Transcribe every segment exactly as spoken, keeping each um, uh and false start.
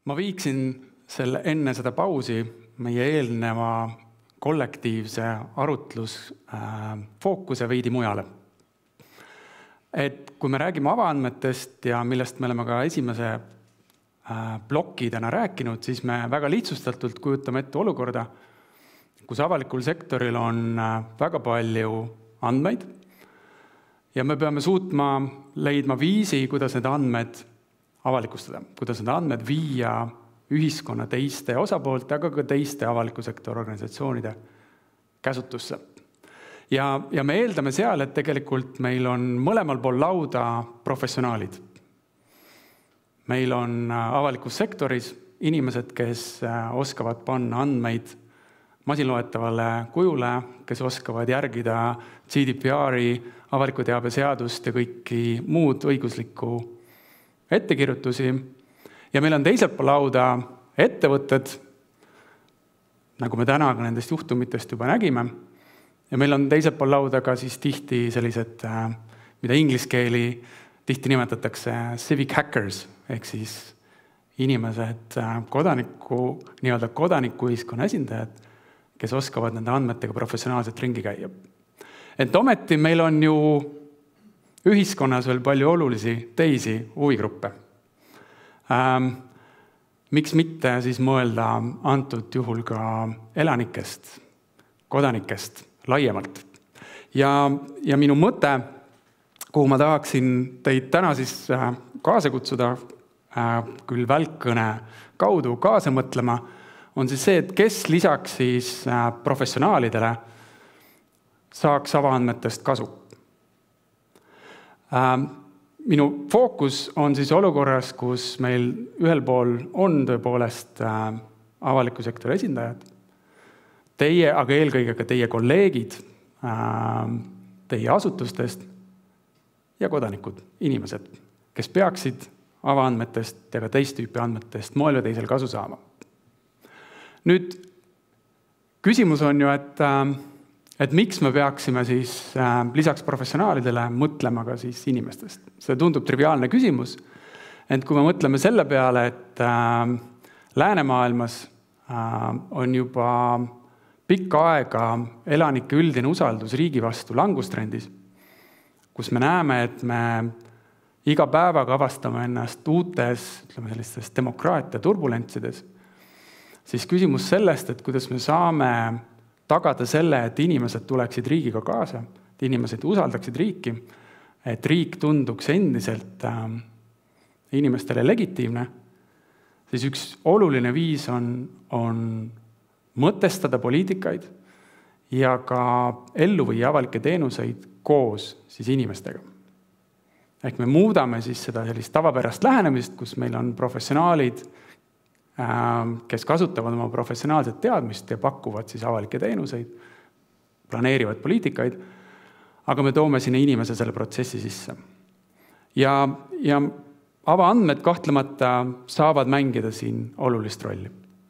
Ma viiksin selle enne seda pausi meie eelneva kollektiivse arutlus äh, fookuse veidi mujale. Et kui me räägime avaandmetest ja millest me oleme ka esimese äh, ploki täna rääkinud, siis me väga lihtsustatult kujutame ette olukorda, kus avalikul sektoril on äh, väga palju andmeid ja me peame suutma leidma viisi, kuidas need andmed avalikustada, kuidas need andmed viia ühiskonna teiste osapoolte, aga ka teiste avaliku sektori organisatsioonide käsutusse. Ja, ja me eeldame seal, et tegelikult meil on mõlemal pool lauda professionaalid. Meil on avalikus sektoris inimesed, kes oskavad panna andmeid masinloetavale kujule, kes oskavad järgida G D P R-i, avaliku teabe seadust ja kõiki muud õiguslikku ettekirjutusi. Ja meil on teiselt pool lauda ettevõtted, nagu me täna ka nendest juhtumitest juba nägime. Ja meil on teiselt pool lauda ka siis tihti sellised, mida ingliskeeli tihti nimetatakse civic hackers, ehk siis inimesed, kodaniku, nii-öelda kodanikuühiskonna esindajad, kes oskavad nende andmetega professionaalselt ringi käia. Et ometi meil on ju ühiskonnas veel palju olulisi teisi huvigruppe. Ähm, miks mitte siis mõelda antud juhul ka elanikest, kodanikest laiemalt. Ja, ja minu mõte, kuhu ma tahaksin teid täna siis kaasa kutsuda, äh, küll välkkõne kaudu kaasa mõtlema, on siis see, et kes lisaks siis äh, professionaalidele saaks avaandmetest kasu. Ähm, Minu fookus on siis olukorras, kus meil ühel pool on tõepoolest äh, avaliku sektori esindajad, teie, aga eelkõige ka teie kolleegid äh, teie asutustest ja kodanikud, inimesed, kes peaksid avaandmetest ja ka teist tüüpi andmetest moel või teisel kasu saama. Nüüd, küsimus on ju, et äh, Et miks me peaksime siis äh, lisaks professionaalidele mõtlema ka siis inimestest? See tundub triviaalne küsimus, ent kui me mõtleme selle peale, et äh, läänemaailmas äh, on juba pikka aega elanike üldine usaldus riigi vastu langustrendis, kus me näeme, et me iga päevaga avastame ennast uutes, ütleme sellistes demokraatia turbulentsides, siis küsimus sellest, et kuidas me saame tagada selle, et inimesed tuleksid riigiga kaasa, et inimesed usaldaksid riiki, et riik tunduks endiselt äh, inimestele legitiimne, siis üks oluline viis on, on mõtestada poliitikaid ja ka ellu viia avalikke teenuseid koos siis inimestega. Ehk me muudame siis seda sellist tavapärast lähenemist, kus meil on professionaalid, kes kasutavad oma professionaalset teadmist ja pakuvad siis avalikke teenuseid, planeerivad poliitikaid, aga me toome sinna inimese selle protsessi sisse. Ja, ja avaandmed kahtlemata saavad mängida siin olulist rolli.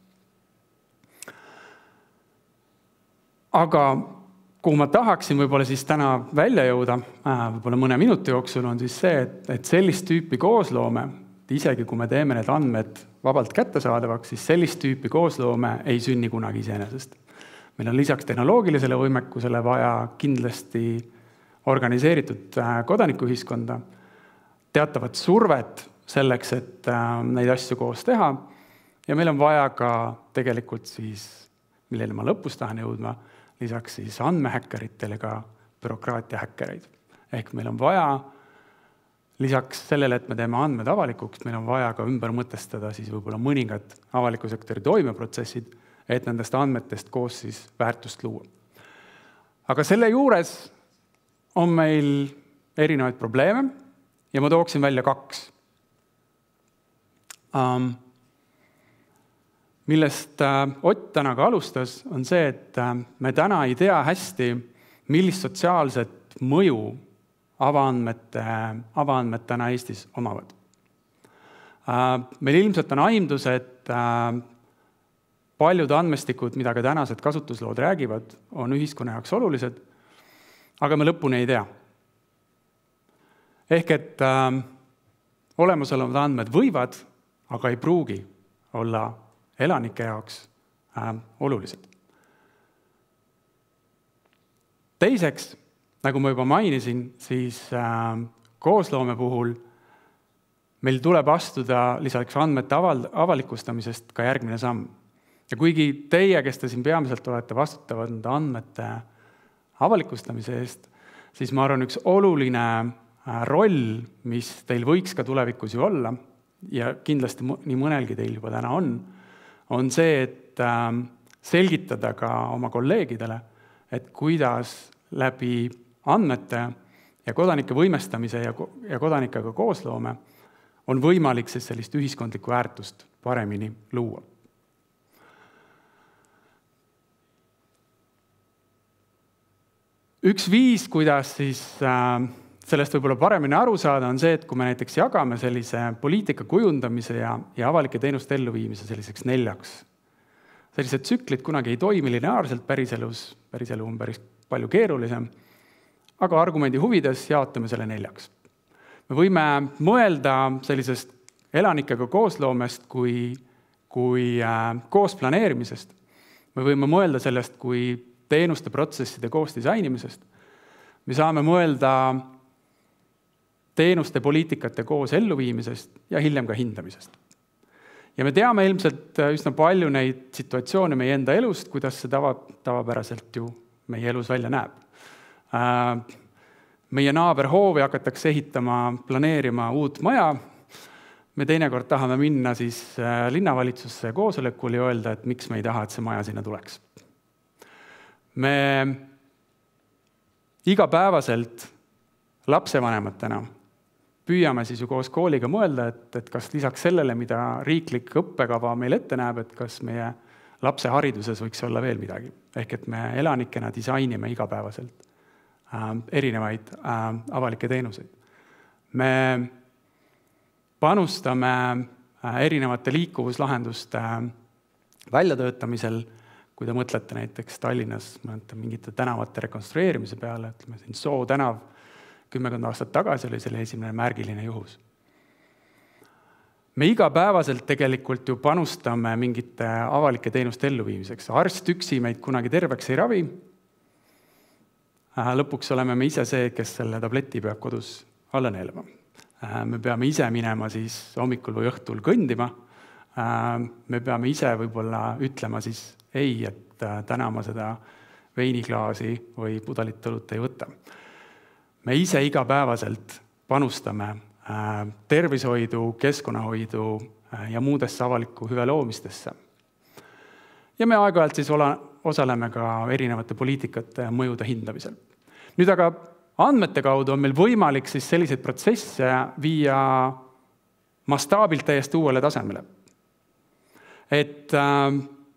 Aga kuhu ma tahaksin võib-olla siis täna välja jõuda, võib-olla mõne minuti jooksul on siis see, et, et sellist tüüpi koosloome, isegi kui me teeme need andmed vabalt kättesaadavaks, siis sellist tüüpi koosloome ei sünni kunagi iseenesest. Meil on lisaks tehnoloogilisele võimekusele vaja kindlasti organiseeritud kodanikuühiskonda, teatavat survet selleks, et neid asju koos teha. Ja meil on vaja ka tegelikult siis, millele ma lõpus tahan jõudma, lisaks siis andmehäkkeritele ka bürokraatia häkkereid. Ehk meil on vaja lisaks sellele, et me teeme andmed avalikuks, meil on vaja ka ümber mõtestada siis võib-olla mõningad avaliku sektori toimeprotsessid, et nendest andmetest koos siis väärtust luua. Aga selle juures on meil erinevaid probleeme ja ma tooksin välja kaks. Um, millest uh, Ott täna ka alustas, on see, et uh, me täna ei tea hästi, millist sotsiaalset mõju avaandmete, avaandmed täna Eestis omavad. Meil ilmselt on aimdus, et paljud andmestikud, mida ka tänased kasutuslood räägivad, on ühiskonna jaoks olulised, aga me lõpuni ei tea. Ehk et äh, olemasolevad andmed võivad, aga ei pruugi olla elanike jaoks äh, olulised. Teiseks, nagu ma juba mainisin, siis äh, koosloome puhul meil tuleb astuda lisaks andmete aval- avalikustamisest ka järgmine samm. Ja kuigi teie, kes te siin peamiselt olete vastutavad nende andmete avalikustamise eest, siis ma arvan, üks oluline roll, mis teil võiks ka tulevikus ju olla, ja kindlasti nii mõnelgi teil juba täna on, on see, et selgitada ka oma kolleegidele, et kuidas läbi andmete ja kodanike võimestamise ja kodanikega koosloome on võimalik siis sellist ühiskondlikku väärtust paremini luua. Üks viis, kuidas siis sellest võib-olla paremini aru saada, on see, et kui me näiteks jagame sellise poliitika kujundamise ja, ja avalike teenuste elluviimise selliseks neljaks. Sellised tsüklid kunagi ei toimi lineaarselt päriselus, päriselu on päris palju keerulisem, aga argumendi huvides jaotame selle neljaks. Me võime mõelda sellisest elanikega koosloomest kui, kui äh, koos planeerimisest. Me võime mõelda sellest kui teenuste protsesside koos disainimisest. Me saame mõelda teenuste poliitikate koos elluviimisest ja hiljem ka hindamisest. Ja me teame ilmselt üsna palju neid situatsioone meie enda elust, kuidas see tava, tavapäraselt ju meie elus välja näeb. Meie naaber hoovi hakatakse ehitama, planeerima uut maja. Me teinekord tahame minna siis linnavalitsusse koosolekul ja öelda, et miks me ei taha, et see maja sinna tuleks. Me igapäevaselt lapsevanematena püüame siis ju koos kooliga mõelda, et, et kas lisaks sellele, mida riiklik õppekava meil ette näeb, et kas meie lapse hariduses võiks olla veel midagi. Ehk et me elanikena disainime igapäevaselt äh, erinevaid äh, avalikke teenuseid. Me panustame äh, erinevate liikuvuslahenduste äh, väljatöötamisel. Kui te mõtlete näiteks Tallinnas mingite tänavate rekonstrueerimise peale, ütleme siin Soo tänav kümmekond aastat tagasi oli selle esimene märgiline juhus. Me igapäevaselt tegelikult ju panustame mingite avalike teenuste elluviimiseks. Arst üksi meid kunagi terveks ei ravi. Lõpuks oleme me ise see, kes selle tableti peab kodus alla neelama. Me peame ise minema siis hommikul või õhtul kõndima. Me peame ise võib-olla ütlema siis ei, et täna ma seda veiniklaasi või pudelit õlut ei võta. Me ise igapäevaselt panustame tervishoidu, keskkonnahoidu ja muudesse avaliku hüve loomistesse. Ja me aeg-ajalt siis osaleme ka erinevate poliitikate ja mõjude hindamisel. Nüüd aga andmete kaudu on meil võimalik siis selliseid protsesse viia mastaabilt täiesti uuele tasemele. Et äh,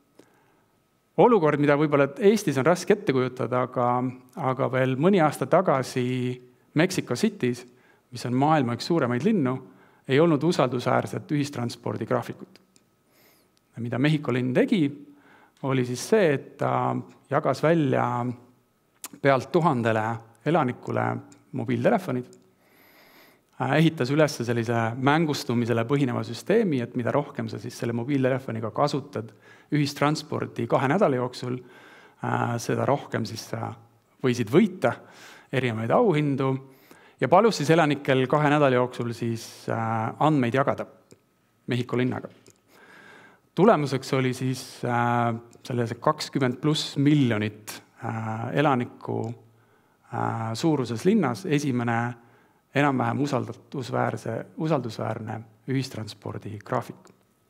olukord, mida võib-olla Eestis on raske ette kujutada, aga, aga veel mõni aasta tagasi Mexico City's, mis on maailma üks suuremaid linnu, ei olnud usaldusväärset ühistranspordi graafikut. Ja mida Mehhiko linn tegi, oli siis see, et ta jagas välja pealt tuhandele elanikule mobiiltelefonid, ehitas üles sellise mängustumisele põhineva süsteemi, et mida rohkem sa siis selle mobiiltelefoniga kasutad ühistranspordi kahe nädala jooksul, seda rohkem siis sa võisid võita erinevaid auhindu ja palus siis elanikel kahe nädala jooksul siis andmeid jagada Mehhiko linnaga. Tulemuseks oli siis sellise kakskümmend pluss miljonit elaniku suuruses linnas esimene enam-vähem usaldusväärse, usaldusväärne ühistranspordi graafik.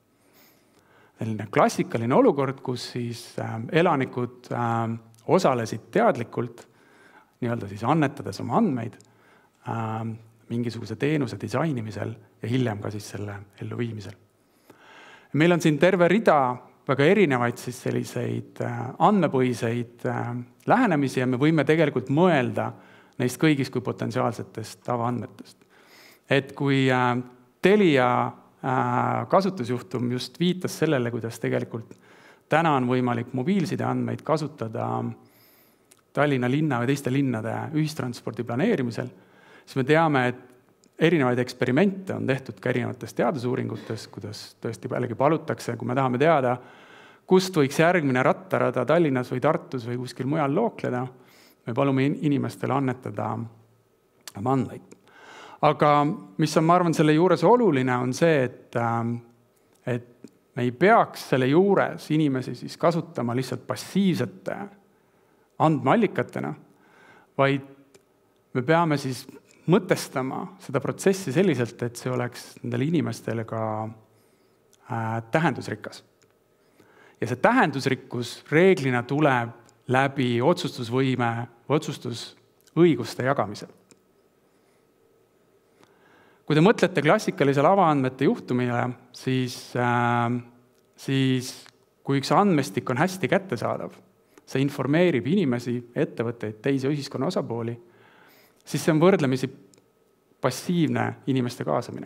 Selline klassikaline olukord, kus siis elanikud osalesid teadlikult, nii-öelda siis annetades oma andmeid, mingisuguse teenuse disainimisel ja hiljem ka siis selle elluviimisel. Meil on siin terve rida väga erinevaid siis selliseid andmepõhiseid lähenemisi ja me võime tegelikult mõelda neist kõigist kui potentsiaalsetest tavaandmetest. Et kui Telia kasutusjuhtum just viitas sellele, kuidas tegelikult täna on võimalik mobiilside andmeid kasutada Tallinna linna või teiste linnade ühistranspordi planeerimisel, siis me teame, et erinevaid eksperimente on tehtud ka erinevates teadusuuringutes, kuidas tõesti jällegi palutakse, kui me tahame teada, kust võiks järgmine rattarada Tallinnas või Tartus või kuskil mujal lookleda, me palume inimestele annetada andmeid. Aga mis on, ma arvan, selle juures oluline on see, et, et me ei peaks selle juures inimesi siis kasutama lihtsalt passiivsete andmeallikatena, vaid me peame siis mõtestama seda protsessi selliselt, et see oleks nendele inimestele ka äh, tähendusrikas. Ja see tähendusrikkus reeglina tuleb läbi otsustusvõime, otsustusõiguste jagamisel. Kui te mõtlete klassikalisele avaandmete juhtumile, siis, äh, siis kui üks andmestik on hästi kättesaadav, see informeerib inimesi, ettevõtteid, teisi ühiskonna osapooli, siis see on võrdlemisi passiivne inimeste kaasamine.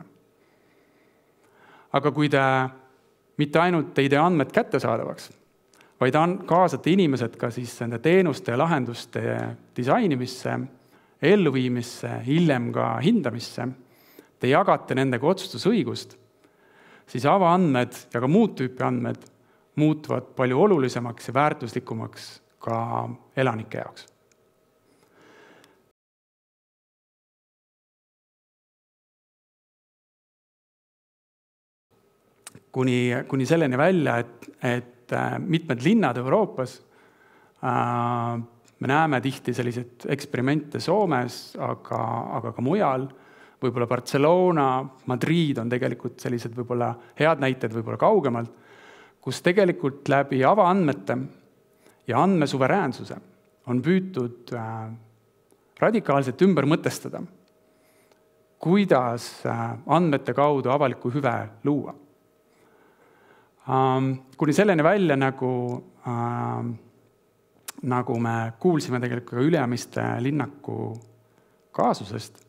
Aga kui te mitte ainult ei tee andmed kättesaadavaks, vaid kaasate inimesed ka siis nende teenuste ja lahenduste disainimisse, elluviimisse, hiljem ka hindamisse, te jagate nendega otsustusõigust, siis avaandmed ja ka muud tüüpi andmed muutuvad palju olulisemaks ja väärtuslikumaks ka elanike jaoks. Kuni, kuni selleni välja, et, et mitmed linnad Euroopas, äh, me näeme tihti selliseid eksperimente Soomes, aga, aga ka mujal, võib-olla Barcelona, Madrid on tegelikult sellised võib-olla head näited võib-olla kaugemalt, kus tegelikult läbi avaandmete ja andmesuveräänsuse on püütud äh, radikaalselt ümber mõtestada, kuidas äh, andmete kaudu avalikku hüve luua. Um, kuni selleni välja, nagu, um, nagu me kuulsime tegelikult ka Üleamiste linnaku kaasusest,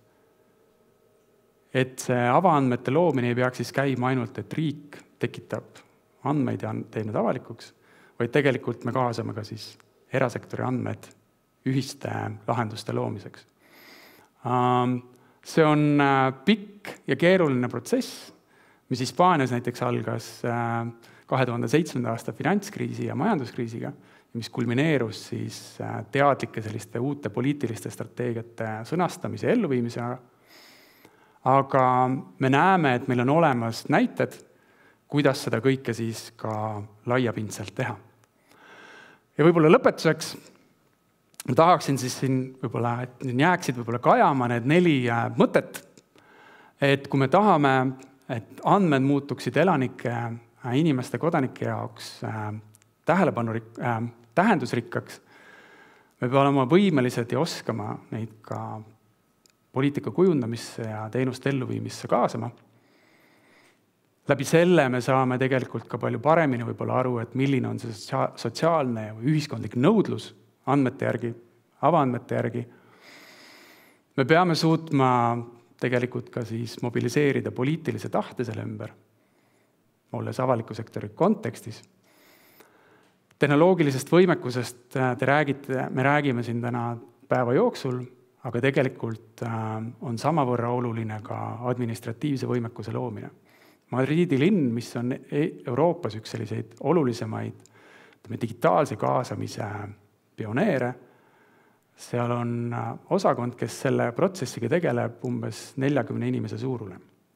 et see avaandmete loomine ei peaks siis käima ainult, et riik tekitab andmeid ja teeb need avalikuks, vaid tegelikult me kaasame ka siis erasektori andmed ühiste lahenduste loomiseks. Um, see on uh, pikk ja keeruline protsess, mis Hispaanias näiteks algas kahe tuhande seitsmenda aasta finantskriisi ja majanduskriisiga, mis kulmineerus siis teadlike selliste uute poliitiliste strateegiate sõnastamise ja elluviimisega. Aga me näeme, et meil on olemas näited, kuidas seda kõike siis ka laiapindselt teha. Ja võib-olla lõpetuseks ma tahaksin siis siin võib-olla, et jääksid võib-olla kajama need neli mõtet, et kui me tahame et andmed muutuksid elanike, inimeste, kodanike jaoks tähelepanu, tähendusrikkaks, me peame olema võimelised ja oskama neid ka poliitika kujundamisse ja teenuste elluviimisse kaasama. Läbi selle me saame tegelikult ka palju paremini võib-olla aru, et milline on see sotsiaalne või ühiskondlik nõudlus andmete järgi, avaandmete järgi. Me peame suutma tegelikult ka siis mobiliseerida poliitilise tahte selle ümber, olles avaliku sektori kontekstis. Tehnoloogilisest võimekusest te räägite, me räägime siin täna päeva jooksul, aga tegelikult on samavõrra oluline ka administratiivse võimekuse loomine. Madridi linn, mis on Euroopas üks selliseid olulisemaid digitaalse kaasamise pioneere, seal on osakond, kes selle protsessiga tegeleb umbes neljakümne inimese suurune.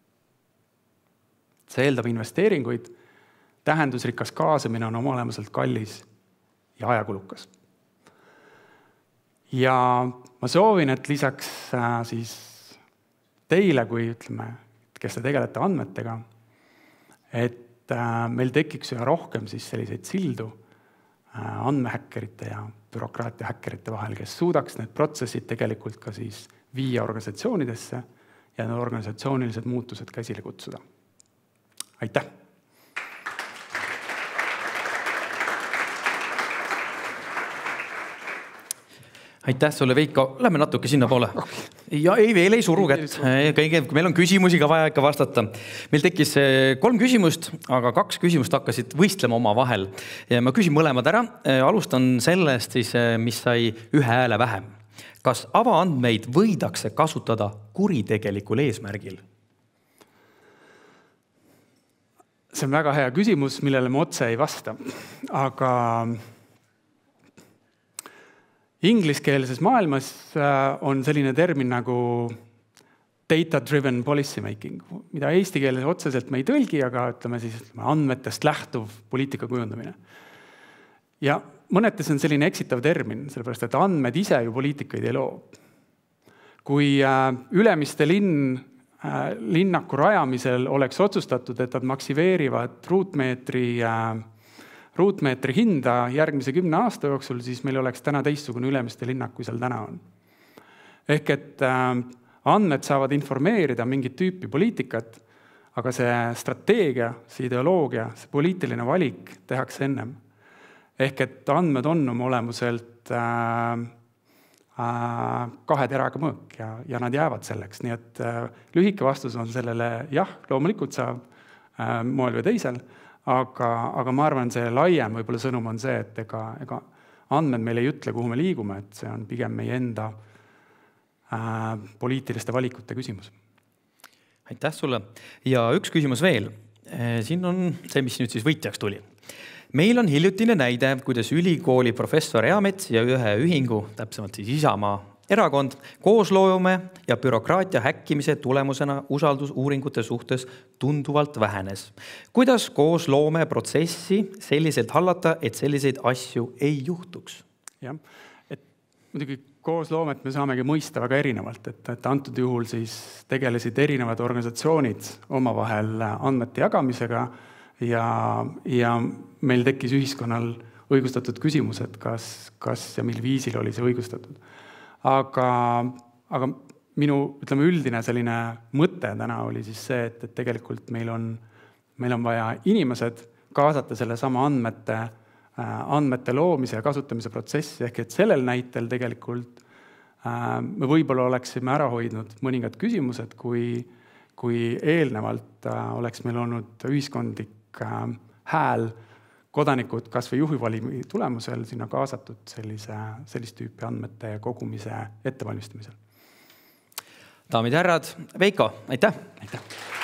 See eeldab investeeringuid, tähendusrikas kaasamine on oma olemuselt kallis ja ajakulukas. Ja ma soovin, et lisaks siis teile, kui ütleme, kes te tegelete andmetega, et meil tekiks üha rohkem siis selliseid sildu andmehäkkerite ja bürokraatia häkkerite vahel, kes suudaks need protsessid tegelikult ka siis viia organisatsioonidesse ja need organisatsioonilised muutused käsile kutsuda. Aitäh! Aitäh sulle, Veiko. Lähme natuke sinna poole. Ja ei, veel ei suru kätt. Kõige, meil on küsimusi ka vaja ikka vastata. Meil tekkis kolm küsimust, aga kaks küsimust hakkasid võistlema oma vahel. Ja ma küsin mõlemad ära. Alustan sellest, siis, mis sai ühe hääle vähem. Kas avaandmeid võidakse kasutada kuritegelikul eesmärgil? See on väga hea küsimus, millele ma otse ei vasta. Aga ingliskeelses maailmas on selline termin nagu data-driven policy making, mida eesti keeles otseselt me ei tõlgi, aga ütleme siis andmetest lähtuv poliitika kujundamine. Ja mõnetes on selline eksitav termin, sellepärast et andmed ise ju poliitikaid ei loo. Kui Ülemiste linn linnaku rajamisel oleks otsustatud, et nad maksiveerivad ruutmeetri, ruutmeetri hinda järgmise kümne aasta jooksul, siis meil oleks täna teistsugune Ülemiste linnak, kui seal täna on. Ehk et andmed saavad informeerida mingit tüüpi poliitikat, aga see strateegia, see ideoloogia, see poliitiline valik tehakse ennem. Ehk et andmed on oma olemuselt äh, kahe teraga mõõk ja, ja nad jäävad selleks. Nii et äh, lühike vastus on sellele jah, loomulikult saab äh, moel või teisel, aga, aga ma arvan, see laiem võib-olla sõnum on see, et ega, ega andmed meil ei ütle, kuhu me liigume, et see on pigem meie enda äh, poliitiliste valikute küsimus. Aitäh sulle. Ja üks küsimus veel. Siin on see, mis nüüd siis võitjaks tuli. Meil on hiljutine näide, kuidas ülikooli professor Eamets ja ühe ühingu, täpsemalt siis Isamaa erakond, koosloome ja bürokraatia häkkimise tulemusena usaldusuuringute suhtes tunduvalt vähenes. Kuidas koosloome protsessi selliselt hallata, et selliseid asju ei juhtuks? Jah, et muidugi koosloomet me saamegi mõista väga erinevalt, et, et antud juhul siis tegelesid erinevad organisatsioonid omavahel andmete jagamisega ja, ja meil tekkis ühiskonnal õigustatud küsimus, et kas, kas ja mil viisil oli see õigustatud. Aga, aga minu ütleme, üldine selline mõte täna oli siis see, et, et tegelikult meil on, meil on vaja inimesed kaasata selle sama andmete, andmete loomise ja kasutamise protsessi, ehk et sellel näitel tegelikult me võib-olla oleksime ära hoidnud mõningad küsimused, kui, kui eelnevalt oleks meil olnud ühiskondlik hääl kodanikud kas või juhivalimi tulemusel sinna kaasatud sellise, sellist tüüpi andmete kogumise ettevalmistamisel. Daamid ja härrad, Veiko, aitäh! Aitäh!